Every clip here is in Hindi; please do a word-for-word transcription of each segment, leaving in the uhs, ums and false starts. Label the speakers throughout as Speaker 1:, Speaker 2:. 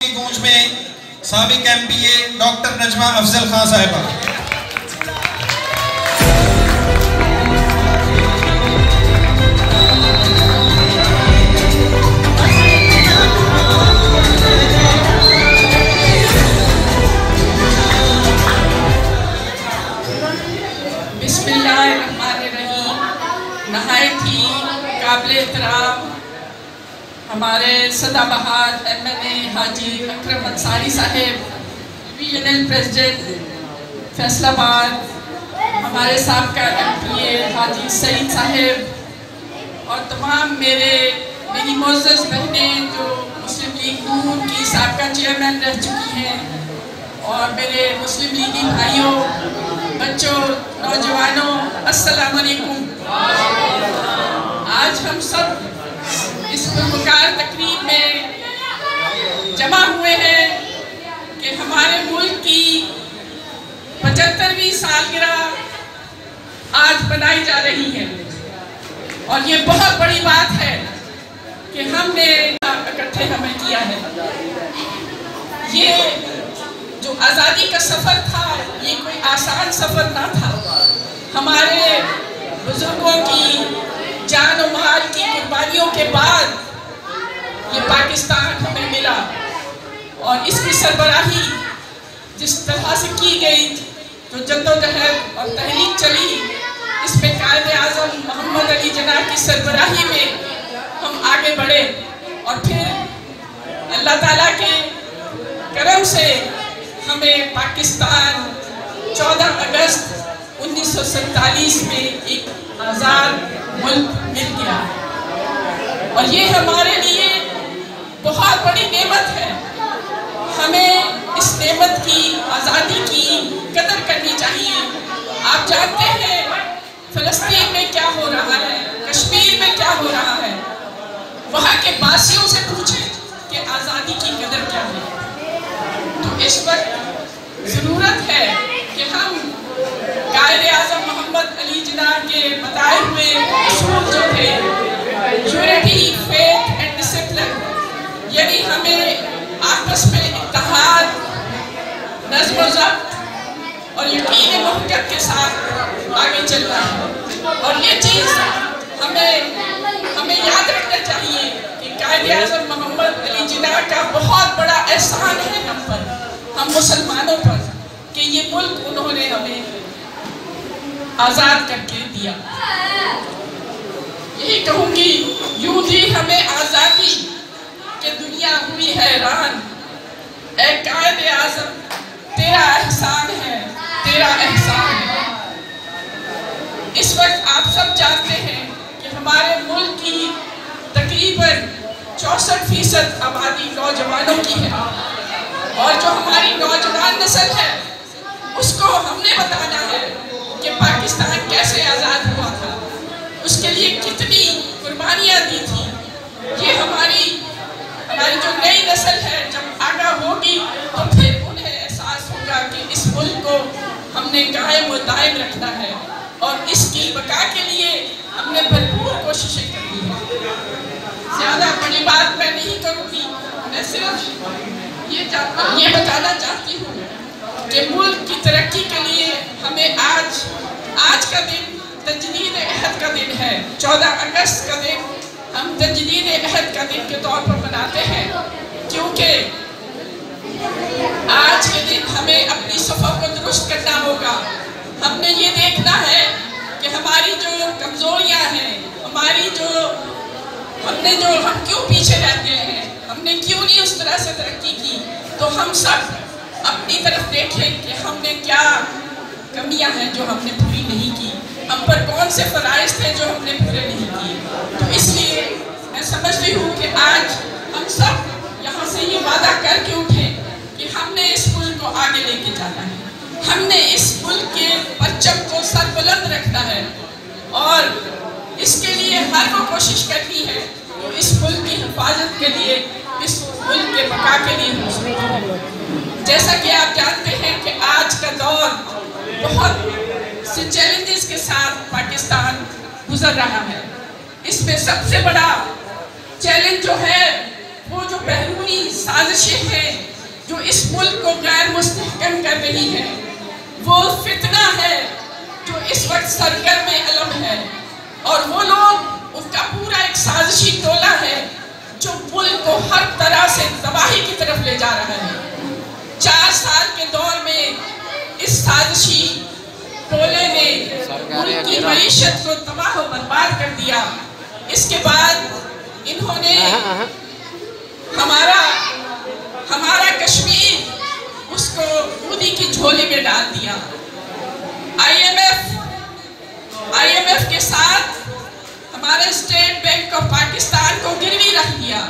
Speaker 1: की गूंज में साबिक M P A doctor Najma Afzal Khan साहिबा।
Speaker 2: नहायत ही काबिल एहतराम हमारे सदाबहार M N A Haji Akram Ansari साहेब, रीजनल प्रेसिडेंट फैसलाबाद, हमारे साबका M P A Haji Saeed साहेब और तमाम मेरे मेरी मोअज़्ज़ज़ बहनें जो मुस्लिम लीग नून की साबका चेयरमैन रह चुकी हैं, और मेरे मुस्लिम लीगी भाइयों, बच्चों, नौजवानों, अस्सलाम वालेकुम। आज हम सब इस पुरवकार तकरीब में जमा हुए हैं कि हमारे मुल्क की पचहत्तरवीं सालगिरह आज बनाई जा रही है, और ये बहुत बड़ी बात है कि हमने इकट्ठे हमें किया है। ये जो आज़ादी का सफ़र था, ये कोई आसान सफ़र ना था। हमारे बुजुर्गों की जान और माल की कुर्बानियों के बाद ये पाकिस्तान हमें मिला, और इसकी सरबराही जिस तरह से की गई, जो जद्दोजहद और तहरीक चली, इसमें कायदे आज़म मोहम्मद अली जिन्ना की सरबराही में हम आगे बढ़े, और फिर अल्लाह ताला के करम से हमें पाकिस्तान चौदह अगस्त उन्नीस सौ सैंतालीस में एक आज़ाद मुल्क मिल गया, और ये हमारे लिए बहुत बड़ी नेमत है। हमें इस नेमत की, आज़ादी की कदर करनी चाहिए। आप जानते हैं फ़लस्तीन में क्या हो रहा है, कश्मीर में क्या हो रहा है। वहाँ के बासियों से पूछें कि आज़ादी की कदर क्या है। तो इस वक्त ज़रूरत है कि हम कायदे आज़म मोहम्मद अली जिन्ना के बताए हुए उसूल जो थे, यूनिटी, फेथ एंड डिसिप्लिन, यानी हमें आपस में इत्तेहाद, नज़्म व ज़ब्त और यकीन मोहब्बत के साथ आगे चलना है। और ये चीज़ हमें हमें याद रखना चाहिए कि कायदे आज़म मोहम्मद अली जिन्ना का बहुत बड़ा एहसान है हम पर, हम मुसलमानों पर, कि ये मुल्क उन्होंने हमें आज़ाद करके दिया। यही कहूँगी, यूं ही हमें आज़ादी के दुनिया हुई हैरान, ऐ कायदे आज़म तेरा एहसान है, तेरा एहसान है। इस वक्त आप सब जानते हैं कि हमारे मुल्क की तकरीबन चौसठ फीसद आबादी नौजवानों की है, और जो हमारी नौजवान नस्ल है उसको हमने बताना है कि पाकिस्तान कैसे आज़ाद हुआ था, उसके लिए कितनी कुर्बानियाँ दी थी। ये हमारी हमारी जो नई नस्ल है जब आगाह होगी तो फिर उन्हें एहसास होगा कि इस मुल्क को हमने कायम व दायम रखना है, और इसकी बका के लिए हमने भरपूर कोशिशें करनी है। ज़्यादा बड़ी बात मैं नहीं करूँगी, मैं सिर्फ ये ये बताना चाहती हूँ कि मुल्क की तरक्की के लिए हमें आज आज का दिन तजदीद अहद का दिन है। चौदह अगस्त का दिन हम तजदीद अहद का दिन के तौर पर मनाते हैं, क्योंकि आज के दिन हमें अपनी सफ़र को दुरुस्त करना होगा। हमने ये देखना है कि हमारी जो कमज़ोरियाँ हैं, हमारी जो हमने जो हम क्यों पीछे रह गए हैं, हमने क्यों नहीं उस तरह से तरक्की की। तो हम सब अपनी तरफ देखें कि हमने क्या कमियां हैं जो हमने पूरी नहीं की, हम पर कौन से फ़राइज़ थे जो हमने पूरे नहीं किए। तो इसलिए मैं समझती हूँ कि आज हम सब यहाँ से ये वादा करके उठें कि हमने इस मुल्क को आगे लेके जाना है, हमने इस मुल्क के परचम को सरबुलंद रखना है, और इसके लिए हर वो कोशिश करनी है जो इस मुल्क की हिफाजत के लिए, इस मुल्क के बका के लिए हो सकती है। जैसा कि आप जानते हैं कि आज का दौर बहुत से चैलेंजेस के साथ पाकिस्तान गुजर रहा है। इसमें सबसे बड़ा चैलेंज जो है वो जो बैरूनी साजिशें हैं जो इस मुल्क को गैर मुस्तहकम कर रही है, वो फितना है जो इस वक्त सरगर्म अलम है, और वो लोग, उनका पूरा एक साजिशी टोला है जो मुल्क को हर तरह से तबाही की तरफ ले जा रहा है। चार साल के दौर में इस साजिशी टोले ने मुल्क की मईशत को तबाह और बर्बाद कर दिया। इसके बाद इन्होंने हमारा हमारा कश्मीर उसको मोदी की झोली में डाल दिया। आईएमएफ आईएमएफ के साथ हमारे स्टेट बैंक ऑफ पाकिस्तान को गिरवी रख दिया,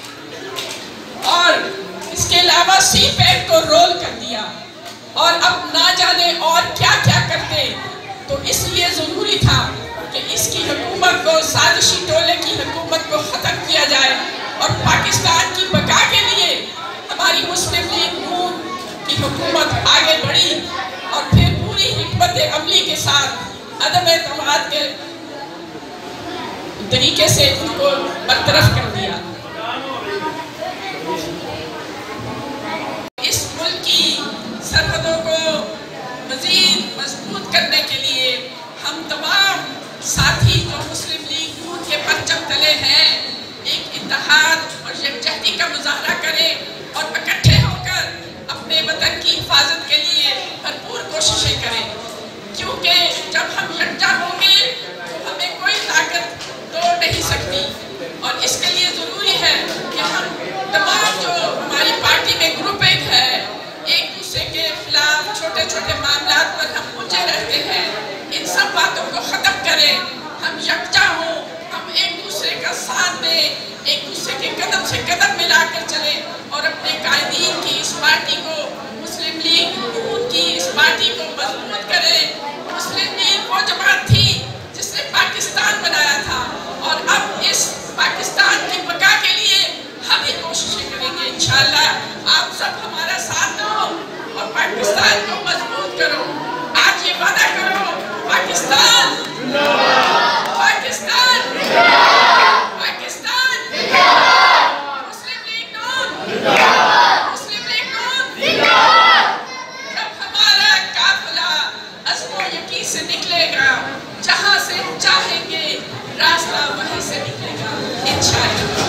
Speaker 2: और इसके अलावा सी पैक को रोल कर दिया, और अब ना जाने और क्या क्या करते। तो इसलिए जरूरी था कि इसकी हुकूमत को, साजिशी टोले की हुकूमत को खत्म किया जाए, और पाकिस्तान की बका के लिए हमारी मुस्लिम लीग नून की हुकूमत आगे बढ़ी, और फिर पूरी हिकमत अमली के साथ अदम एतमाद के तरीके से उनको बरतरफ कर दिया। इस मुल्क की सरहदों को मजीद मजबूत करने के लिए हम तमाम साथी जो मुस्लिम लीग नून के परचम तले हैं, एक इत्तेहाद और यकजहती का मुजाहरा करें और इकट्ठे होकर अपने वतन की हिफाजत के लिए भरपूर कोशिशें करें, क्योंकि जब हम यकजा होंगे तो हमें कोई ताकत तोड़ नहीं सकती। और इसके लिए ज़रूरी है कि हम तमाम जो हमारी पार्टी में ग्रुपिंग है, एक दूसरे के खिलाफ छोटे छोटे मामला पर हम उलझे रहते हैं, इन सब बातों को ख़त्म करें, हम यकजा हों, हम एक दूसरे का साथ दें, एक दूसरे के कदम से कदम मिलाकर चलें, और अपने कायदीन की इस पार्टी को, मुस्लिम लीग नून की इस पार्टी को मजबूत करें। मुस्लिम लीग वो जमात थी जिसने पाकिस्तान बनाया था, और अब इस पाकिस्तान की बका के लिए हम ही कोशिशें करेंगे इंशाअल्लाह। आप सब हमारा साथ दो और पाकिस्तान को मजबूत करो। आज ये वादा करो, Pakistan Pakistan Pakistan Muslim League Noon Muslim League Noon. जब हमारा काफिला अज़्म यकीन से निकलेगा, जहाँ से चाहेंगे रास्ता वहीं से निकलेगा इंशाअल्लाह।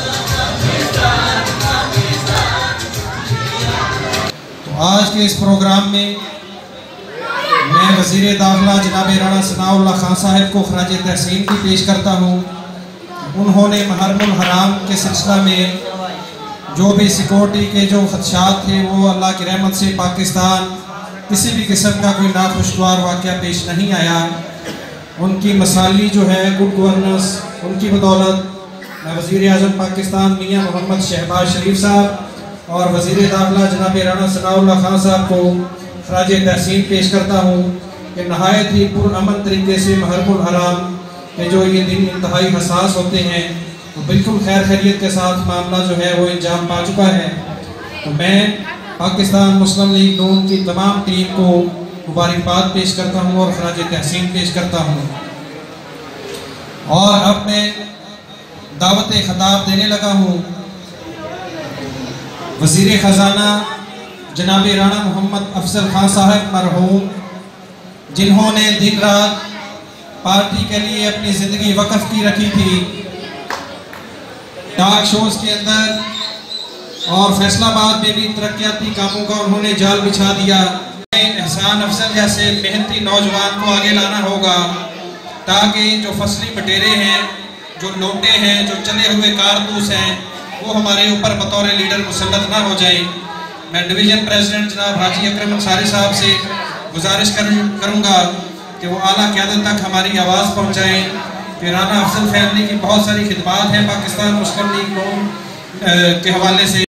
Speaker 1: तो आज के इस प्रोग्राम में मैं वज़ीर दाखिला जनाब राना सनाउल्लाह खान साहब को खराज तहसीन की पेश करता हूँ। उन्होंने मुहर्रमुल हराम के सिलसिला में जो भी सिक्योरिटी के जो खदशात थे, वो अल्लाह की रहमत से पाकिस्तान किसी भी किस्म का कोई नाखुशगवार वाक़या पेश नहीं आया। उनकी मसाली जो है गुड गवर्नेंस, उनकी बदौलत मैं वज़ीर आज़म पाकिस्तान मियाँ मोहम्मद शहबाज शरीफ साहब और वज़ीर दाखिला जनाब राना सनाउल्लाह खान साहब को खराज तहसीन पेश करता हूँ कि नहायत ही पुरअमन तरीके से मुहर्रमुल हराम के जो ये दिन इंतहाई हसास होते हैं, तो बिल्कुल खैर खैरियत के साथ मामला जो है वो इंजाम पा चुका है। तो मैं पाकिस्तान मुस्लिम लीग नून की तमाम टीम को मुबारकबाद पेश करता हूँ और खराज तहसीन पेश करता हूँ। और अब मैं दावत खिताब देने लगा हूँ वज़ीर ख़जाना जनाब राना मोहम्मद अफजल खान साहब मरहूम, जिन्होंने दिन रात पार्टी के लिए अपनी ज़िंदगी वक़्फ़ की रखी थी। टॉक शोज़ के अंदर और फैसलाबाद में भी तरक्याती कामों का उन्होंने जाल बिछा दिया। एहसान अफजल जैसे मेहनती नौजवान को आगे लाना होगा, ताकि जो फसली बटेरे हैं, जो नोटे हैं, जो चले हुए कारतूस हैं, वो हमारे ऊपर बतौर लीडर मुसल्लत ना हो जाए। मैं डिवीज़न प्रेसिडेंट जनाब हाजी अकरम अंसारी साहब से गुजारिश कर, करूँगा कि वो आला क़यादत तक हमारी आवाज़ पहुँचाएँ कि राना अफजल फैमिली की बहुत सारी खिदमात हैं पाकिस्तान मुस्लिम लीग नून के हवाले से,